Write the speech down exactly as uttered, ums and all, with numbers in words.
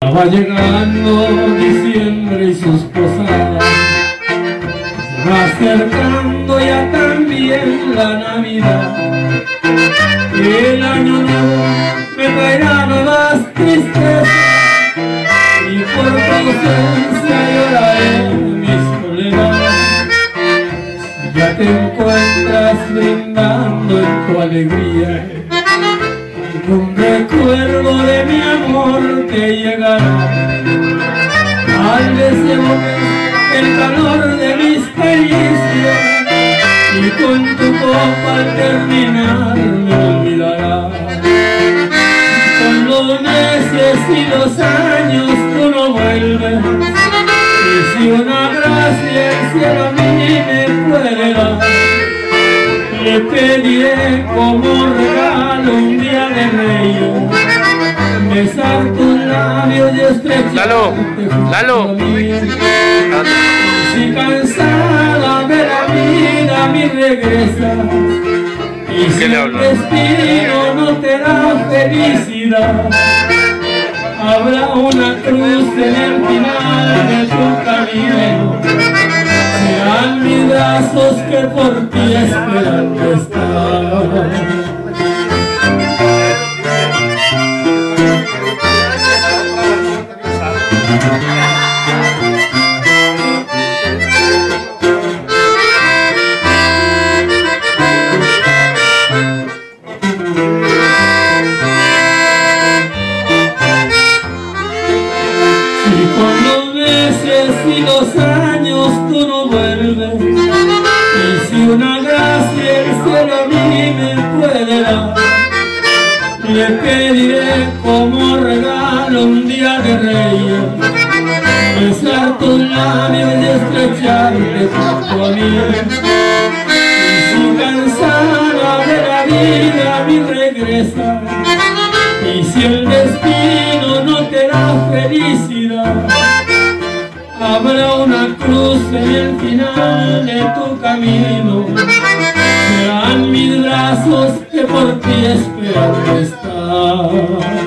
Ya va llegando diciembre y sus posadas, se va acercando ya también la Navidad. El año nuevo me traerá nuevas tristezas y por tu ausencia lloraré mi soledad. Si ya te encuentras brindando en tu alegría, un recuerdo de mi amor te llegará. Tal vez evoques el calor de mis caricias y con tu copa al terminar me olvidarás. Con los meses y los años tú no vuelves, y si una gracia el cielo a mí me puede dar, le pediré como regalo un día de Reyes, besar tus labios y estrecharte Lalo, Lalo. Si cansada de la vida mi regresas, y si el destino no te da felicidad, habrá una cruz en el final de tu camino. Serán mis brazos que por ti esperando están. Si con los meses y los años tú no vuelves, y si una gracia el cielo a mí me puede dar, le pediré como regalo un día de Reyes, besar tus labios y estrecharte junto a mí. Y si cansada de la vida mi regresa, y si el destino no te da felicidad, habrá una cruz en el final de tu camino. Serán mis brazos que por ti esperando están.